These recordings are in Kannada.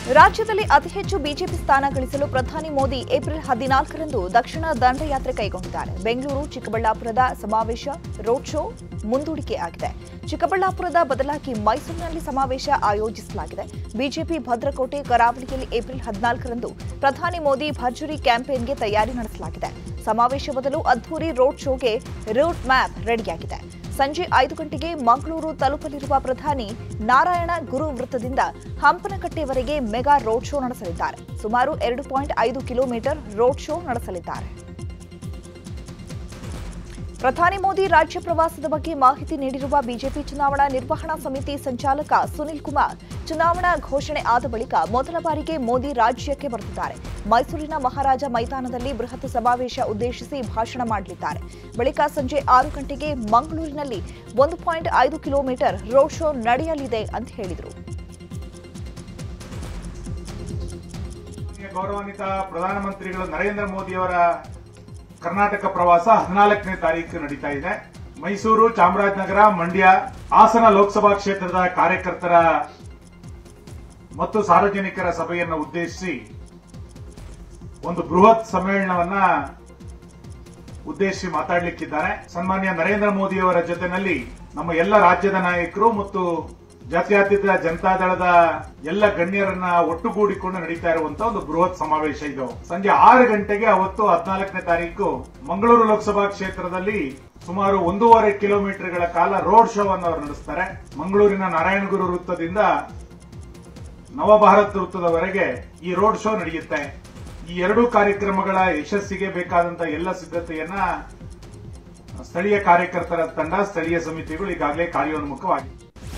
ರಾಜ್ಯದಲ್ಲಿ ಅತಿ ಹೆಚ್ಚು ಬಿಜೆಪಿ ಸ್ಥಾನ ಗಳಿಸಲು ಪ್ರಧಾನಿ ಮೋದಿ ಏಪ್ರಿಲ್ 14ರಂದು ದಕ್ಷಿಣ ದಂಡಯಾತ್ರೆ ಕೈಗೊಂಡಿದ್ದಾರೆ. ಬೆಂಗಳೂರು, ಚಿಕ್ಕಬಳ್ಳಾಪುರದ ಸಮಾವೇಶ ರೋಡ್ ಶೋ ಮುಂದೂಡಿಕೆ ಆಗಿದೆ. ಚಿಕ್ಕಬಳ್ಳಾಪುರದ ಬದಲಾಗಿ ಮೈಸೂರಿನಲ್ಲಿ ಸಮಾವೇಶ ಆಯೋಜಿಸಲಾಗಿದೆ. ಬಿಜೆಪಿ ಭದ್ರಕೋಟೆ ಕರಾವಳಿಯಲ್ಲಿ ಏಪ್ರಿಲ್ 14ರಂದು ಪ್ರಧಾನಿ ಮೋದಿ ಭರ್ಜರಿ ಕ್ಯಾಂಪೇನ್ಗೆ ತಯಾರಿ ನಡೆಸಲಾಗಿದೆ. ಸಮಾವೇಶ ಬದಲು ಅದ್ದೂರಿ ರೋಡ್ ಶೋಗೆ ರೂಟ್ ಮ್ಯಾಪ್ ರೆಡಿಯಾಗಿದೆ. ಸಂಜೆ 5 ಗಂಟೆಗೆ ಮಂಗಳೂರು ತಲುಪಲಿರುವ ಪ್ರಧಾನಿ ನಾರಾಯಣ ಗುರು ವೃತ್ತದಿಂದ ಹಂಪನಕಟ್ಟೆವರೆಗೆ ಮೆಗಾ ರೋಡ್ ಶೋ ನಡೆಸಲಿದ್ದಾರೆ. ಸುಮಾರು 2.5 ಕಿಲೋಮೀಟರ್ ರೋಡ್ ಶೋ ನಡೆಸಲಿದ್ದಾರೆ. ಪ್ರಧಾನಿ ಮೋದಿ ರಾಜ್ಯ ಪ್ರವಾಸದ ಬಗ್ಗೆ ಮಾಹಿತಿ ನೀಡಿರುವ ಬಿಜೆಪಿ ಚುನಾವಣಾ ನಿರ್ವಹಣಾ ಸಮಿತಿ ಸಂಚಾಲಕ ಸುನಿಲ್ ಕುಮಾರ್, ಚುನಾವಣಾ ಘೋಷಣೆ ಆದ ಬಳಿಕ ಮೊದಲ ಬಾರಿಗೆ ಮೋದಿ ರಾಜ್ಯಕ್ಕೆ ಬರುತ್ತಿದ್ದಾರೆ. ಮೈಸೂರಿನ ಮಹಾರಾಜ ಮೈದಾನದಲ್ಲಿ ಬೃಹತ್ ಸಮಾವೇಶ ಉದ್ದೇಶಿಸಿ ಭಾಷಣ ಮಾಡಲಿದ್ದಾರೆ. ಬಳಿಕ ಸಂಜೆ 6 ಗಂಟೆಗೆ ಮಂಗಳೂರಿನಲ್ಲಿ 1.5 ಕಿಲೋಮೀಟರ್ ರೋಡ್ ಶೋ ನಡೆಯಲಿದೆ ಅಂತ ಹೇಳಿದರು. ಗೌರವಾನ್ವಿತ ಪ್ರಧಾನಮಂತ್ರಿಗಳು ನರೇಂದ್ರ ಮೋದಿಯವರ ಕರ್ನಾಟಕ ಪ್ರವಾಸ 14ನೇ ತಾರೀಕು ನಡೀತಾ ಇದೆ. ಮೈಸೂರು, ಚಾಮರಾಜನಗರ, ಮಂಡ್ಯ, ಹಾಸನ ಲೋಕಸಭಾ ಕ್ಷೇತ್ರದ ಕಾರ್ಯಕರ್ತರ ಮತ್ತು ಸಾರ್ವಜನಿಕರ ಸಭೆಯನ್ನು ಉದ್ದೇಶಿಸಿ ಒಂದು ಬೃಹತ್ ಸಮ್ಮೇಳನವನ್ನ ಉದ್ದೇಶಿಸಿ ಮಾತಾಡಲಿಕ್ಕಿದ್ದಾರೆ. ಸನ್ಮಾನ್ಯ ನರೇಂದ್ರ ಮೋದಿಯವರ ಜೊತೆನಲ್ಲಿ ನಮ್ಮ ಎಲ್ಲ ರಾಜ್ಯದ ನಾಯಕರು ಮತ್ತು ಜಾತ್ಯತೀತ ಜನತಾದಳದ ಎಲ್ಲ ಗಣ್ಯರನ್ನ ಒಟ್ಟುಗೂಡಿಕೊಂಡು ನಡೀತಾ ಇರುವಂತಹ ಒಂದು ಬೃಹತ್ ಸಮಾವೇಶ ಇದು. ಸಂಜೆ 6 ಗಂಟೆಗೆ ಅವತ್ತು 14ನೇ ತಾರೀಕು ಮಂಗಳೂರು ಲೋಕಸಭಾ ಕ್ಷೇತ್ರದಲ್ಲಿ ಸುಮಾರು 1.5 ಕಿಲೋಮೀಟರ್ಗಳ ಕಾಲ ರೋಡ್ ಶೋ ಅನ್ನು ಅವರು ನಡೆಸ್ತಾರೆ. ಮಂಗಳೂರಿನ ನಾರಾಯಣಗುರು ವೃತ್ತದಿಂದ ನವಭಾರತ್ ವೃತ್ತದವರೆಗೆ ಈ ರೋಡ್ ಶೋ ನಡೆಯುತ್ತೆ. ಈ ಎರಡೂ ಕಾರ್ಯಕ್ರಮಗಳ ಯಶಸ್ಸಿಗೆ ಬೇಕಾದಂತಹ ಎಲ್ಲ ಸಿದ್ಧತೆಯನ್ನ ಸ್ಥಳೀಯ ಕಾರ್ಯಕರ್ತರ ತಂಡ, ಸ್ಥಳೀಯ ಸಮಿತಿಗಳು ಈಗಾಗಲೇ ಕಾರ್ಯೋನ್ಮುಖವಾಗಿದೆ.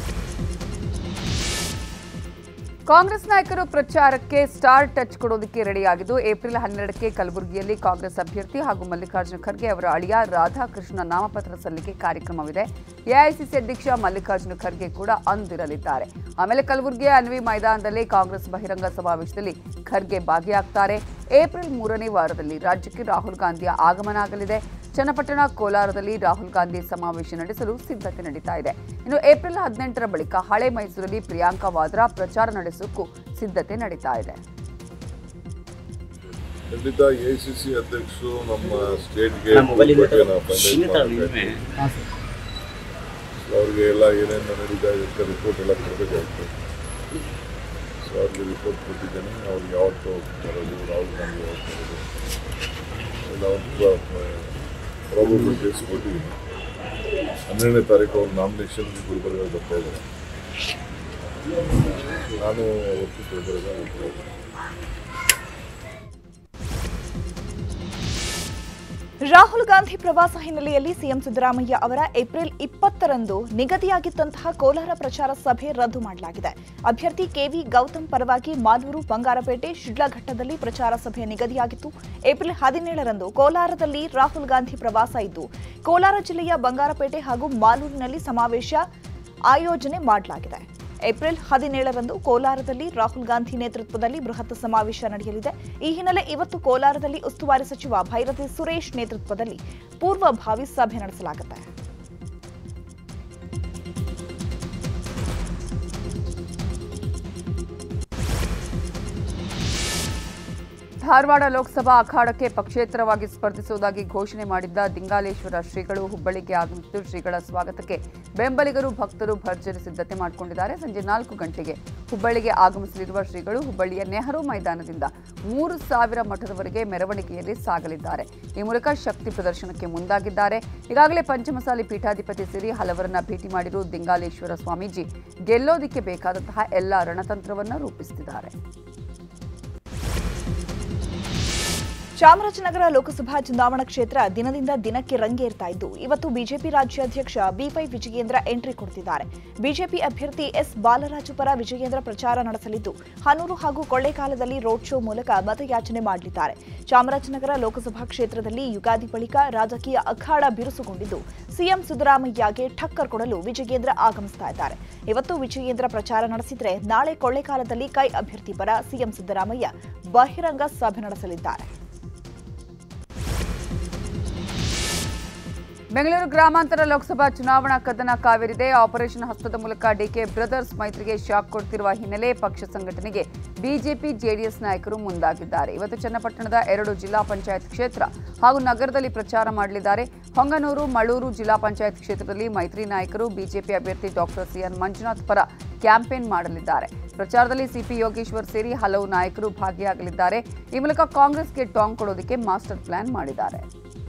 ಕಾಂಗ್ರೆಸ್ ನಾಯಕರು ಪ್ರಚಾರಕ್ಕೆ ಸ್ಟಾರ್ ಟಚ್ ಕೊಡೋದಕ್ಕೆ ರೆಡಿಯಾಗಿದ್ದು, ಏಪ್ರಿಲ್ 12ಕ್ಕೆ ಕಲಬುರಗಿಯಲ್ಲಿ ಕಾಂಗ್ರೆಸ್ ಅಭ್ಯರ್ಥಿ ಹಾಗೂ ಮಲ್ಲಿಕಾರ್ಜುನ ಖರ್ಗೆ ಅವರ ಅಳಿಯ ರಾಧಾಕೃಷ್ಣ ನಾಮಪತ್ರ ಸಲ್ಲಿಕೆ ಕಾರ್ಯಕ್ರಮವಿದೆ. ಎಐಸಿಸಿ ಅಧ್ಯಕ್ಷ ಮಲ್ಲಿಕಾರ್ಜುನ ಖರ್ಗೆ ಕೂಡ ಅಂದಿರಲಿದ್ದಾರೆ. ಆಮೇಲೆ ಕಲಬುರಗಿಯ ಅನ್ವಿ ಮೈದಾನದಲ್ಲಿ ಕಾಂಗ್ರೆಸ್ ಬಹಿರಂಗ ಸಮಾವೇಶದಲ್ಲಿ ಖರ್ಗೆ ಭಾಗಿಯಾಗ್ತಾರೆ. ಏಪ್ರಿಲ್ 3ನೇ ವಾರದಲ್ಲಿ ರಾಜ್ಯಕ್ಕೆ ರಾಹುಲ್ ಗಾಂಧಿಯ ಆಗಮನ ಆಗಲಿದೆ. ಚನ್ನಪಟ್ಟಣ, ಕೋಲಾರದಲ್ಲಿ ರಾಹುಲ್ ಗಾಂಧಿ ಸಮಾವೇಶ ನಡೆಸಲು ಸಿದ್ಧತೆ ನಡೀತಾ ಇದೆ. ಇನ್ನು ಏಪ್ರಿಲ್ 18ರ ಬಳಿಕ ಹಳೆ ಮೈಸೂರಲ್ಲಿ ಪ್ರಿಯಾಂಕಾ ವಾದ್ರಾ ಪ್ರಚಾರ ನಡೆಸೋಕ್ಕೂ ಸಿದ್ಧತೆ ನಡೀತಾ ಇದೆ. ಖಂಡಿತ ಎಐಸಿಸಿ ಅಧ್ಯಕ್ಷರು ನಮ್ಮ ಸ್ಟೇಟ್ಗೆ ಅವ್ರಿಗೆ ಎಲ್ಲ ಏನೇನು ನಡೀತಾ ಇದೆ ರಿಪೋರ್ಟ್ ಎಲ್ಲ ಕೊಡಬೇಕಾಗ್ತದೆ. ಸೊ ಅವ್ರಿಗೆ ರಿಪೋರ್ಟ್ ಕೊಟ್ಟಿದ್ದೇನೆ. ಅವ್ರಿಗೆ ಯಾವತ್ತು ಬರೋದು, ರಾಹುಲ್ ಗಾಂಧಿ ಯಾವತ್ತು ಬರೋದು ಎಲ್ಲ ಒಂದು ಪ್ರಾಬಬಿಲಿಟೀಸ್ ಕೊಟ್ಟಿದ್ದೀನಿ. 12ನೇ ತಾರೀಕು ಅವ್ರ ನಾಮಿನೇಷನ್ ಗುಲ್ಬರ್ಗ ಬರ್ತಾ ಇದ್ದಾರೆ. ನಾನು ಅವತ್ತು ಗುಲ್ಬರ್ಗ ಬರ್ತಾ ಇದ್ದೀನಿ. ರಾಹುಲ್ ಗಾಂಧಿ ಪ್ರವಾಸ ಹಿನ್ನೆಲೆಯಲ್ಲಿ ಸಿಎಂ ಸಿದ್ದರಾಮಯ್ಯ ಅವರ ಏಪ್ರಿಲ್ 20ರಂದು ನಿಗದಿಯಾಗಿದ್ದಂತಹ ಕೋಲಾರ ಪ್ರಚಾರ ಸಭೆ ರದ್ದು ಮಾಡಲಾಗಿದೆ. ಅಭ್ಯರ್ಥಿ ಕೆವಿ ಗೌತಮ್ ಪರವಾಗಿ ಮಾಲೂರು, ಬಂಗಾರಪೇಟೆ, ಶಿಡ್ಲಘಟ್ಟದಲ್ಲಿ ಪ್ರಚಾರ ಸಭೆ ನಿಗದಿಯಾಗಿತ್ತು. ಏಪ್ರಿಲ್ 17ರಂದು ಕೋಲಾರದಲ್ಲಿ ರಾಹುಲ್ ಗಾಂಧಿ ಪ್ರವಾಸ ಇದ್ದು, ಕೋಲಾರ ಜಿಲ್ಲೆಯ ಬಂಗಾರಪೇಟೆ ಹಾಗೂ ಮಾಲೂರಿನಲ್ಲಿ ಸಮಾವೇಶ ಆಯೋಜನೆ ಮಾಡಲಾಗಿದೆ. ಏಪ್ರಿಲ್ 17ರಂದು ಕೋಲಾರದಲ್ಲಿ ರಾಹುಲ್ ಗಾಂಧಿ ನೇತೃತ್ವದಲ್ಲಿ ಬೃಹತ್ ಸಮಾವೇಶ ನಡೆಯಲಿದೆ. ಈ ಹಿನ್ನೆಲೆ ಇವತ್ತು ಕೋಲಾರದಲ್ಲಿ ಉಸ್ತುವಾರಿ ಸಚಿವ ಭೈರತಿ ಸುರೇಶ್ ನೇತೃತ್ವದಲ್ಲಿ ಪೂರ್ವಭಾವಿ ಸಭೆ ನಡೆಸಲಾಗುತ್ತೆ. ಧಾರವಾಡ ಲೋಕಸಭಾ ಅಖಾಡಕ್ಕೆ ಪಕ್ಷೇತರವಾಗಿ ಸ್ಪರ್ಧಿಸುವುದಾಗಿ ಘೋಷಣೆ ಮಾಡಿದ್ದ ದಿಂಗಾಲೇಶ್ವರ ಶ್ರೀಗಳು ಹುಬ್ಬಳ್ಳಿಗೆ ಆಗಮಿಸಿದ್ದು, ಶ್ರೀಗಳ ಸ್ವಾಗತಕ್ಕೆ ಬೆಂಬಲಿಗರು, ಭಕ್ತರು ಭರ್ಜರಿ ಸಿದ್ಧತೆ ಮಾಡಿಕೊಂಡಿದ್ದಾರೆ. ಸಂಜೆ 4 ಗಂಟೆಗೆ ಹುಬ್ಬಳ್ಳಿಗೆ ಆಗಮಿಸಲಿರುವ ಶ್ರೀಗಳು ಹುಬ್ಬಳ್ಳಿಯ ನೆಹರು ಮೈದಾನದಿಂದ 3000 ಮಠದವರೆಗೆ ಮೆರವಣಿಗೆಯಲ್ಲಿ ಸಾಗಲಿದ್ದಾರೆ. ಈ ಮೂಲಕ ಶಕ್ತಿ ಪ್ರದರ್ಶನಕ್ಕೆ ಮುಂದಾಗಿದ್ದಾರೆ. ಈಗಾಗಲೇ ಪಂಚಮಸಾಲಿ ಪೀಠಾಧಿಪತಿ ಸೇರಿ ಹಲವರನ್ನ ಭೇಟಿ ಮಾಡಿರುವ ದಿಂಗಾಲೇಶ್ವರ ಸ್ವಾಮೀಜಿ ಗೆಲ್ಲೋದಿಕ್ಕೆ ಬೇಕಾದಂತಹ ಎಲ್ಲ ರಣತಂತ್ರವನ್ನು ರೂಪಿಸುತ್ತಿದ್ದಾರೆ. ಚಾಮರಾಜನಗರ ಲೋಕಸಭಾ ಚುನಾವಣಾ ಕ್ಷೇತ್ರ ದಿನದಿಂದ ದಿನಕ್ಕೆ ರಂಗೇರ್ತಾ ಇದ್ದು, ಇವತ್ತು ಬಿಜೆಪಿ ರಾಜ್ಯಾಧ್ಯಕ್ಷ ಬಿವೈ ವಿಜಯೇಂದ್ರ ಎಂಟ್ರಿ ಕೊಡುತ್ತಿದ್ದಾರೆ. ಬಿಜೆಪಿ ಅಭ್ಯರ್ಥಿ ಎಸ್ ಬಾಲರಾಜು ಪರ ವಿಜಯೇಂದ್ರ ಪ್ರಚಾರ ನಡೆಸಲಿದ್ದು, ಹನೂರು ಹಾಗೂ ಕೊಳ್ಳೇಗಾಲದಲ್ಲಿ ರೋಡ್ ಶೋ ಮೂಲಕ ಮತಯಾಚನೆ ಮಾಡಲಿದ್ದಾರೆ. ಚಾಮರಾಜನಗರ ಲೋಕಸಭಾ ಕ್ಷೇತ್ರದಲ್ಲಿ ಯುಗಾದಿ ಬಳಿಕ ರಾಜಕೀಯ ಅಖಾಡ ಬಿರುಸುಗೊಂಡಿದ್ದು, ಸಿಎಂ ಸಿದ್ದರಾಮಯ್ಯಗೆ ಠಕ್ಕರ್ ಕೊಡಲು ವಿಜಯೇಂದ್ರ ಆಗಮಿಸ್ತಾ ಇದ್ದಾರೆ. ಇವತ್ತು ವಿಜಯೇಂದ್ರ ಪ್ರಚಾರ ನಡೆಸಿದರೆ, ನಾಳೆ ಕೊಳ್ಳೇಗಾಲದಲ್ಲಿ ಕೈ ಅಭ್ಯರ್ಥಿ ಪರ ಸಿಎಂ ಸಿದ್ದರಾಮಯ್ಯ ಬಹಿರಂಗ ಸಭೆ ನಡೆಸಲಿದ್ದಾರೆ. ಬೆಂಗಳೂರು ಗ್ರಾಮಾಂತರ ಲೋಕಸಭಾ ಚುನಾವಣಾ ಕದನ ಕಾವೇರಿದೆ. ಆಪರೇಷನ್ ಹಸ್ತದ ಮೂಲಕ ಡಿಕೆ ಬ್ರದರ್ಸ್ ಮೈತ್ರಿಗೆ ಶಾಕ್ ಕೊಡ್ತಿರುವ ಹಿನ್ನೆಲೆ ಪಕ್ಷ ಸಂಘಟನೆಗೆ ಬಿಜೆಪಿ ಜೆಡಿಎಸ್ ನಾಯಕರು ಮುಂದಾಗಿದ್ದಾರೆ. ಇವತ್ತು ಚನ್ನಪಟ್ಟಣದ 2 ಜಿಲ್ಲಾ ಪಂಚಾಯತ್ ಕ್ಷೇತ್ರ ಹಾಗೂ ನಗರದಲ್ಲಿ ಪ್ರಚಾರ ಮಾಡಲಿದ್ದಾರೆ. ಹೊಂಗನೂರು, ಮಳೂರು ಜಿಲ್ಲಾ ಪಂಚಾಯತ್ ಕ್ಷೇತ್ರದಲ್ಲಿ ಮೈತ್ರಿ ನಾಯಕರು ಬಿಜೆಪಿ ಅಭ್ಯರ್ಥಿ ಡಾಕ್ಟರ್ ಸಿಎನ್ ಮಂಜುನಾಥ್ ಪರ ಕ್ಯಾಂಪೇನ್ ಮಾಡಲಿದ್ದಾರೆ. ಪ್ರಚಾರದಲ್ಲಿ ಸಿಪಿ ಯೋಗೇಶ್ವರ್ ಸೇರಿ ಹಲವು ನಾಯಕರು ಭಾಗಿಯಾಗಲಿದ್ದಾರೆ. ಈ ಮೂಲಕ ಕಾಂಗ್ರೆಸ್ಗೆ ಟಾಂಗ್ ಕೊಡೋದಕ್ಕೆ ಮಾಸ್ಟರ್ ಪ್ಲಾನ್ ಮಾಡಿದ್ದಾರೆ.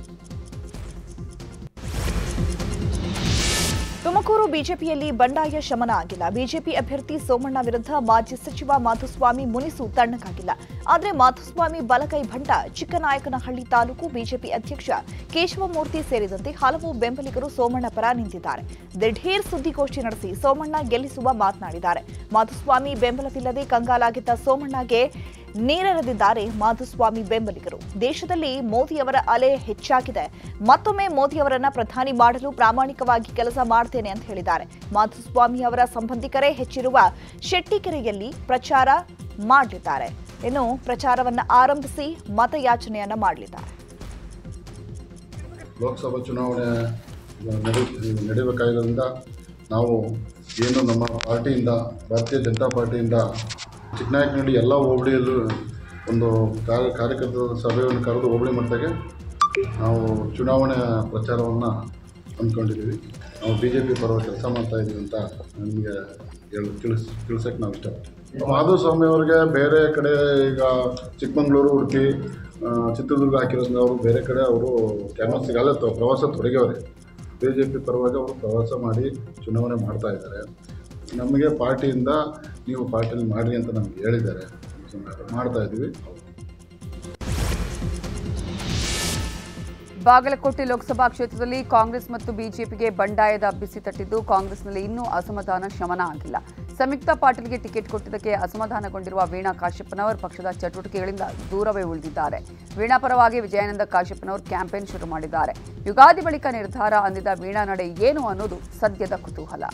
ತುಮಕೂರು ಬಿಜೆಪಿಯಲ್ಲಿ ಬಂಡಾಯ ಶಮನ ಆಗಿಲ್ಲ. ಬಿಜೆಪಿ ಅಭ್ಯರ್ಥಿ ಸೋಮಣ್ಣ ವಿರುದ್ಧ ಮಾಜಿ ಸಚಿವ ಮಾಧುಸ್ವಾಮಿ ಮುನಿಸು ತಣ್ಣಗಾಗಿಲ್ಲ. ಆದರೆ ಮಾಧುಸ್ವಾಮಿ ಬಲಗೈ ಭಂಟ ಚಿಕ್ಕನಾಯಕನಹಳ್ಳಿ ತಾಲೂಕು ಬಿಜೆಪಿ ಅಧ್ಯಕ್ಷ ಕೇಶವಮೂರ್ತಿ ಸೇರಿದಂತೆ ಹಲವು ಬೆಂಬಲಿಗರು ಸೋಮಣ್ಣ ಪರ ನಿಂತಿದ್ದಾರೆ. ದಿಢೀರ್ ಸುದ್ದಿಗೋಷ್ಠಿ ನಡೆಸಿ ಸೋಮಣ್ಣ ಗೆಲ್ಲಿಸುವ ಮಾತನಾಡಿದ್ದಾರೆ. ಮಾಧುಸ್ವಾಮಿ ಬೆಂಬಲವಿಲ್ಲದೆ ಕಂಗಾಲಾಗಿದ್ದ ಸೋಮಣ್ಣಗೆ ನೀರೆರೆದಿದ್ದಾರೆ ಮಾಧುಸ್ವಾಮಿ ಬೆಂಬಲಿಗರು. ದೇಶದಲ್ಲಿ ಮೋದಿಯವರ ಅಲೆ ಹೆಚ್ಚಾಗಿದೆ. ಮತ್ತೊಮ್ಮೆ ಮೋದಿಯವರನ್ನ ಪ್ರಧಾನಿ ಮಾಡಲು ಪ್ರಾಮಾಣಿಕವಾಗಿ ಕೆಲಸ ಮಾಡ್ತೇನೆ ಅಂತ ಹೇಳಿದ್ದಾರೆ. ಮಾಧುಸ್ವಾಮಿ ಅವರ ಸಂಬಂಧಿಕರೇ ಹೆಚ್ಚಿರುವ ಶೆಟ್ಟಿಕೆರೆಯಲ್ಲಿ ಪ್ರಚಾರ ಮಾಡಲಿದ್ದಾರೆ. ಇನ್ನು ಪ್ರಚಾರವನ್ನು ಆರಂಭಿಸಿ ಮತಯಾಚನೆಯನ್ನ ಮಾಡಲಿದ್ದಾರೆ. ಲೋಕಸಭಾ ಚುನಾವಣೆ ನಡೆಯಬೇಕಾಗಿದ್ದರಿಂದ ನಾವು ಏನು ನಮ್ಮ ಪಾರ್ಟಿಯಿಂದ ಭಾರತೀಯ ಜನತಾ ಪಾರ್ಟಿಯಿಂದ ಚಿಕ್ಕನಾಯಕನಹಳ್ಳಿ ಎಲ್ಲ ಹೋಬಳಿಯಲ್ಲೂ ಒಂದು ಕಾರ್ಯಕರ್ತರ ಸಭೆಯನ್ನು ಕರೆದು ಹೋಬಳಿ ಮಟ್ಟಕ್ಕೆ ನಾವು ಚುನಾವಣೆ ಪ್ರಚಾರವನ್ನು ಅಂದ್ಕೊಂಡಿದ್ದೀವಿ. ನಾವು BJP ಪರವಾಗಿ ಕೆಲಸ ಮಾಡ್ತಾಯಿದ್ದೀವಿ ಅಂತ ನಮಗೆ ತಿಳಿಸೋಕ್ಕೆ ನಾವು ಇಷ್ಟಪಡ್ತೀವಿ. ಮಾಧುಸ್ವಾಮಿ ಅವರಿಗೆ ಬೇರೆ ಕಡೆ ಈಗ ಚಿಕ್ಕಮಗಳೂರು, ಉಡುಪಿ, ಚಿತ್ರದುರ್ಗ ಹಾಕಿರೋದ್ರಿಂದ ಅವರು ಬೇರೆ ಕಡೆ ಅವರು ಕ್ಯಾನ್ವಾಸಿಗಾಲೇ ಪ್ರವಾಸ ತೊಡಗಿಯವ್ರೆ. BJP ಪರವಾಗಿ ಅವರು ಪ್ರವಾಸ ಮಾಡಿ ಚುನಾವಣೆ ಮಾಡ್ತಾಯಿದ್ದಾರೆ. ನಮಗೆ ಪಾರ್ಟಿಯಿಂದ ನೀವು ಪಾರ್ಟಿಯಲ್ಲಿ ಮಾಡಿರಿ ಅಂತ ನಮಗೆ ಹೇಳಿದ್ದಾರೆ. ಮಾಡ್ತಾಯಿದ್ದೀವಿ. ಬಾಗಲಕೋಟೆ ಲೋಕಸಭಾ ಕ್ಷೇತ್ರದಲ್ಲಿ ಕಾಂಗ್ರೆಸ್ ಮತ್ತು ಬಿಜೆಪಿಗೆ ಬಂಡಾಯದ ಬಿಸಿ ತಟ್ಟಿದ್ದು ಕಾಂಗ್ರೆಸ್ನಲ್ಲಿ ಇನ್ನೂ ಅಸಮಾಧಾನ ಶಮನ ಆಗಿಲ್ಲ. ಸಂಯುಕ್ತ ಪಾಟೀಲ್ಗೆ ಟಿಕೆಟ್ ಕೊಟ್ಟಿದ್ದಕ್ಕೆ ಅಸಮಾಧಾನಗೊಂಡಿರುವ ವೀಣಾ ಕಾಶ್ಯಪ್ಪನವರ್ ಪಕ್ಷದ ಚಟುವಟಿಕೆಗಳಿಂದ ದೂರವೇ ಉಳಿದಿದ್ದಾರೆ. ವೀಣಾ ಪರವಾಗಿ ವಿಜಯಾನಂದ ಕಾಶ್ಯಪ್ಪನವರು ಕ್ಯಾಂಪೇನ್ ಶುರು ಮಾಡಿದ್ದಾರೆ. ಯುಗಾದಿ ಬಳಿಕ ನಿರ್ಧಾರ ಅಂದಿದ್ದ ವೀಣಾ ನಡೆ ಏನು ಅನ್ನೋದು ಸದ್ಯದ ಕುತೂಹಲ.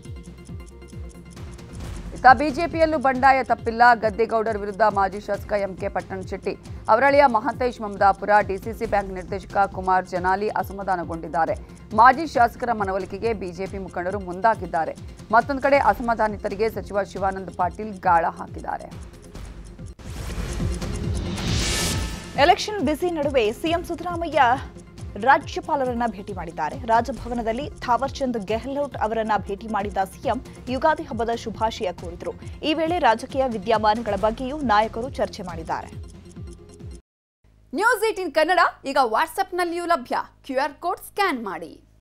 ಬಿಜೆಪಿಯಲ್ಲೂ ಬಂಡಾಯ ತಪ್ಪಿಲ್ಲ. ಗದ್ದೆಗೌಡರ ವಿರುದ್ಧ ಮಾಜಿ ಶಾಸಕ ಎಂಕೆ ಪಟ್ಟಣಶೆಟ್ಟಿ, ಅವರಳಿಯ ಮಹಂತೇಶ್ ಮಮದಾಪುರ, ಡಿಸಿಸಿ ಬ್ಯಾಂಕ್ ನಿರ್ದೇಶಕ ಕುಮಾರ್ ಜನಾಲಿ ಅಸಮಾಧಾನಗೊಂಡಿದ್ದಾರೆ. ಮಾಜಿ ಶಾಸಕರ ಮನವೊಲಿಕೆಗೆ ಬಿಜೆಪಿ ಮುಖಂಡರು ಮುಂದಾಗಿದ್ದಾರೆ. ಮತ್ತೊಂದು ಕಡೆ ಅಸಮಾಧಾನಿತರಿಗೆ ಸಚಿವ ಶಿವಾನಂದ ಪಾಟೀಲ್ ಗಾಳ ಹಾಕಿದ್ದಾರೆ. ಎಲೆಕ್ಷನ್ ಬ್ಯುಸಿ ನಡುವೆ ಸಿಎಂ ಸಿದ್ದರಾಮಯ್ಯ ರಾಜ್ಯಪಾಲರನ್ನ ಭೇಟಿ ಮಾಡಿದ್ದಾರೆ. ರಾಜಭವನದಲ್ಲಿ ಥಾವರ್ಚಂದ್ ಗೆಹ್ಲೋಟ್ ಅವರನ್ನ ಭೇಟಿ ಮಾಡಿದ ಸಿಎಂ ಯುಗಾದಿ ಹಬ್ಬದ ಶುಭಾಶಯ ಕೋರಿದರು. ಈ ವೇಳೆ ರಾಜಕೀಯ ವಿದ್ಯಮಾನಗಳ ಬಗ್ಗೆಯೂ ನಾಯಕರು ಚರ್ಚೆ ಮಾಡಿದ್ದಾರೆ. ನ್ಯೂಸ್ 18 ಕನ್ನಡ ಈಗ ವಾಟ್ಸ್ಆಪ್ನಲ್ಲಿಯೂ ಲಭ್ಯ. QR ಕೋಡ್ ಸ್ಕ್ಯಾನ್ ಮಾಡಿ.